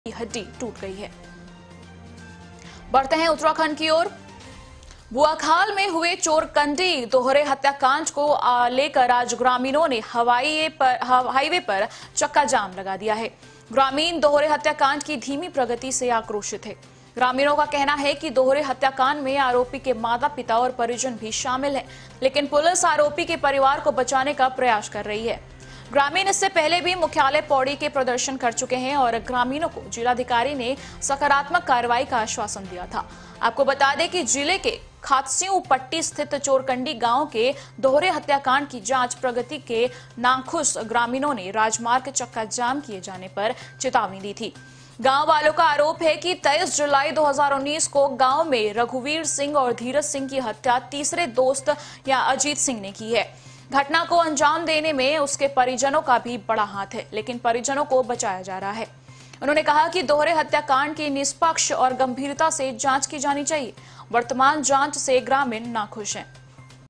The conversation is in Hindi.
की हड्डी टूट गई है। बढ़ते हैं उत्तराखंड की ओर। बुआखाल में हुए चोरकंडी दोहरे हत्याकांड को लेकर आज ग्रामीणों ने हाईवे पर चक्का जाम लगा दिया है। ग्रामीण दोहरे हत्याकांड की धीमी प्रगति से आक्रोशित है। ग्रामीणों का कहना है कि दोहरे हत्याकांड में आरोपी के माता पिता और परिजन भी शामिल हैं, लेकिन पुलिस आरोपी के परिवार को बचाने का प्रयास कर रही है। ग्रामीण इससे पहले भी मुख्यालय पौड़ी के प्रदर्शन कर चुके हैं और ग्रामीणों को जिलाधिकारी ने सकारात्मक कार्रवाई का आश्वासन दिया था। आपको बता दें कि जिले के खात्सियों पट्टी स्थित चोरकंडी गांव के दोहरे हत्याकांड की जांच प्रगति के नाखुश ग्रामीणों ने राजमार्ग चक्का जाम किए जाने पर चेतावनी दी थी। गांव वालों का आरोप है कि 23 जुलाई 2019 को गांव में रघुवीर सिंह और धीरज सिंह की हत्या तीसरे दोस्त या अजीत सिंह ने की है। घटना को अंजाम देने में उसके परिजनों का भी बड़ा हाथ है, लेकिन परिजनों को बचाया जा रहा है। उन्होंने कहा कि दोहरे हत्याकांड की निष्पक्ष और गंभीरता से जांच की जानी चाहिए। वर्तमान जांच से ग्रामीण नाखुश हैं।